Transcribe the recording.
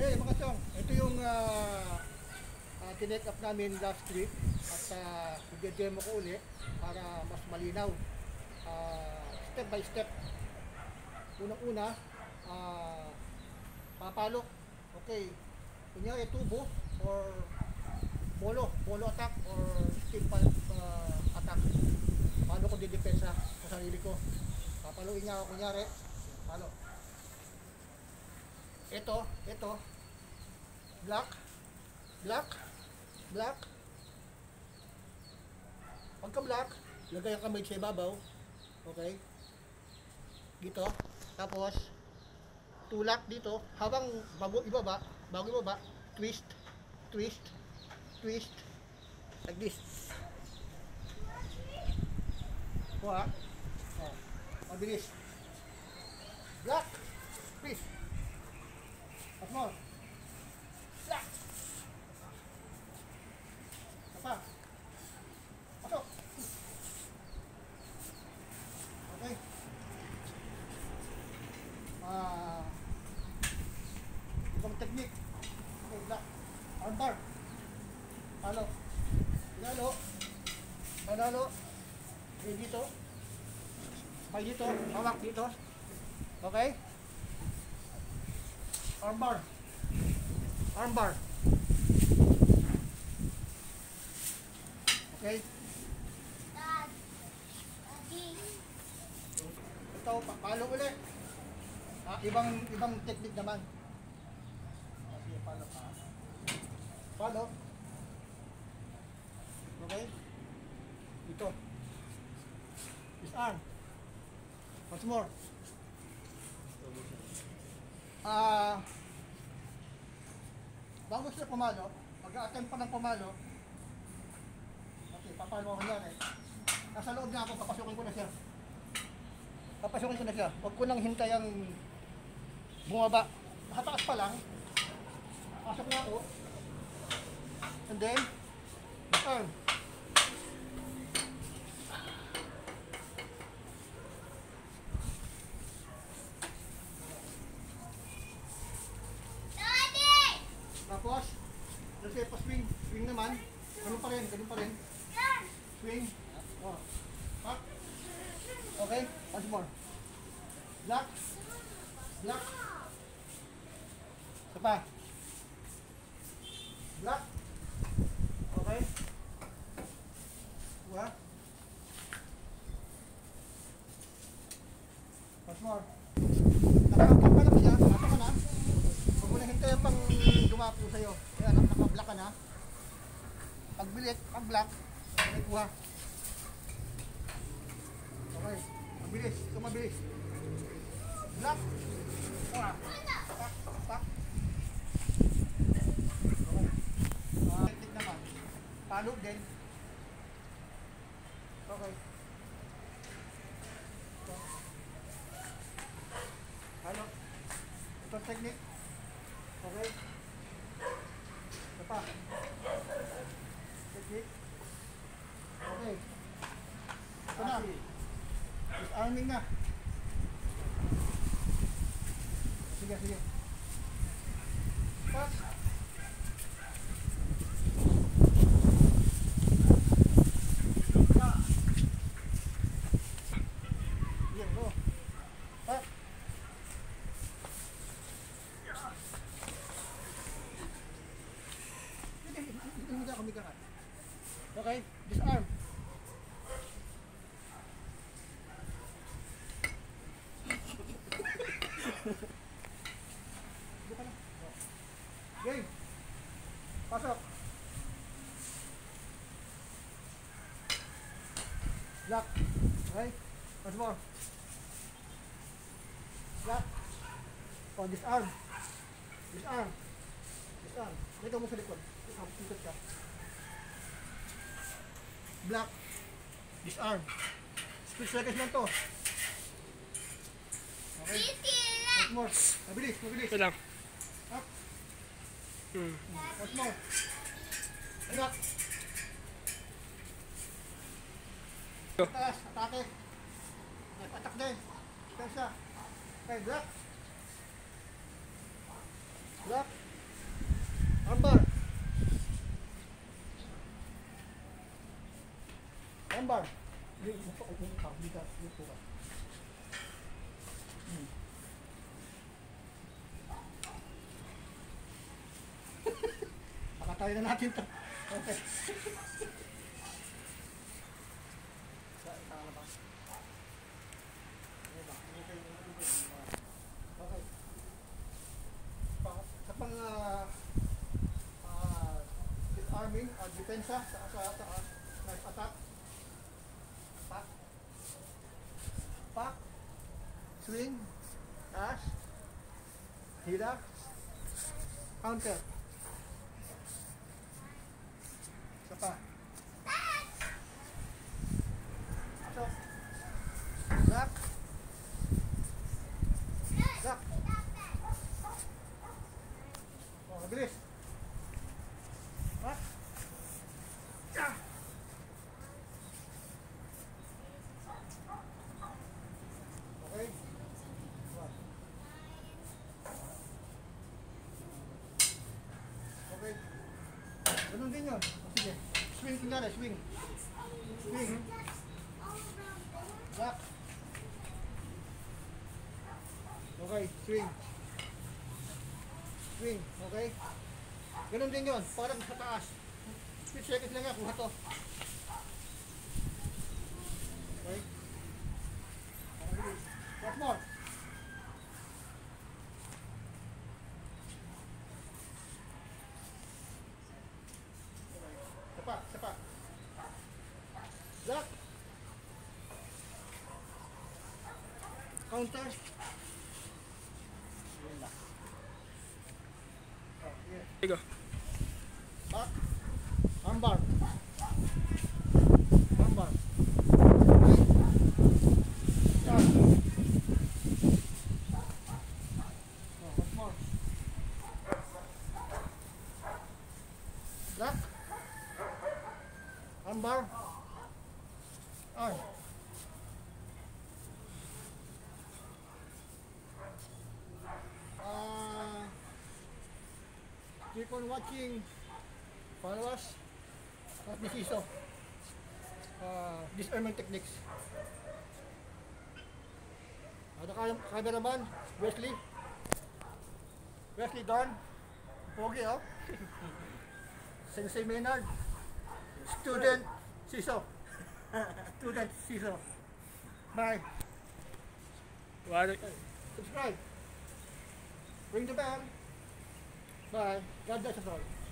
Hey mga chong, ito yung tinake up namin last week at i-demo ko ulit para mas malinaw. Step by step. Unang-una, papalo. Okay. Kunyari tubo or bolo attack or steel pipe attack. Paano ko didepensa sa sarili ko? Papaluin niya ako kunyari. Palo. Ito. Black. Pagka black, lagay ang kamay sa ibabaw. Okay. Dito. Tapos, tulak dito. Habang bago ibaba, twist. Like this. Kuha. Oh, mabilis. Black. Twist. At more. Black. Apa? Pasok. Okay. Ibang technique. Okay, black. Armbar. Halo. Panalo. Okay, dito. May dito. Hawak dito. Okay. Armbar. Okay. Ito, palo ulit. Ibang technique naman. Sige, palo pa. Palo. Okay. Ito. Disarm. Once more. Bago siya pumalo, mag-a-attempt pa ng pumalo. Okay, papalo ako yan eh. Nasa loob na ako, papasukin ko na siya. Huwag ko nang hintayang bumaba. Nakataas pa lang. Pasok na ako. And then, disarm. Tapos, kasi pa-swing naman, ganun pa rin. Swing. Oh. Up. Okay, once more. Black. Isa pa. Black. Okay. Dua. Once more. Nakakapag ka na siya, nasa ka na. Huwag mo na hintayin pang dumapo sa'yo. Ayan, naka-black ka na. Pag black, may kuha. Okay, mabilis. Black. Pak. Okay. Technique naman. Palo din. Okay. Halo. Ito technique. Okay. Ito pa. Technique. Okay. Ito na. Disarming na. Sige. Pas. Sige, go. Pas. Hindi ako migangat. Okay, disarm. Game. Pasok. Black. Okay. Once more. Black. Oh, disarm. Dito mo sa likod. Ikot ka. Black. Disarm. Split seconds lang to. Okay. Once more. Mabilis. Ito lang. Up. Once more. Black. Taas. Atake. Attack din. Ito siya. Okay, black. Upo ka, hindi ka, upo ka. Pakatayin na natin ito. Okay. Okay. Sa pang disarming or depensa sa knife attack. Pak. Pak. Swing. Dash. Hila. Counter. Isa pa. So. Zak. Zak. Oh, mabilis. Ha? Ah! Okay. Okay. Ganun din yun. Sige. Swing tingnan, swing. Swing. Back. Okay, swing. Swing, okay? Ganun din yun, parang sa taas. 3 seconds lang yan, kuha to. Okay? What more? Sapa. Lock. Counter. There you go. Back. Armbar. Armbar. Start. What more? Lock. Armbar. Arm. Keep on watching. Follow us at Nisiso. Disarmament techniques. Ada cameraman, Wesley. Wesley Don. Pogi, oh. Sensei Maynard. Student Siso. Student Siso. Bye. Subscribe. Ring the bell. Bye. God bless us all.